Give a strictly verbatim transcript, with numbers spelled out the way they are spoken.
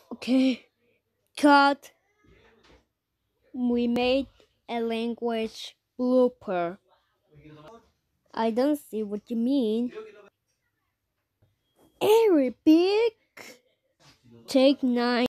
Okay, cut. We made a language blooper. I don't see what you mean. Arabic. Take nine.